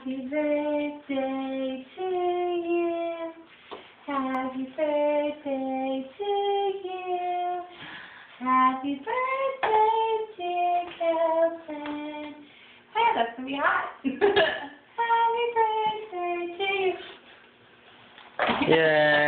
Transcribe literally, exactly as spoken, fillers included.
Happy birthday to you. Happy birthday to you. Happy birthday, dear Kelton. Hey, that's gonna be hot. Happy birthday to you. Yeah.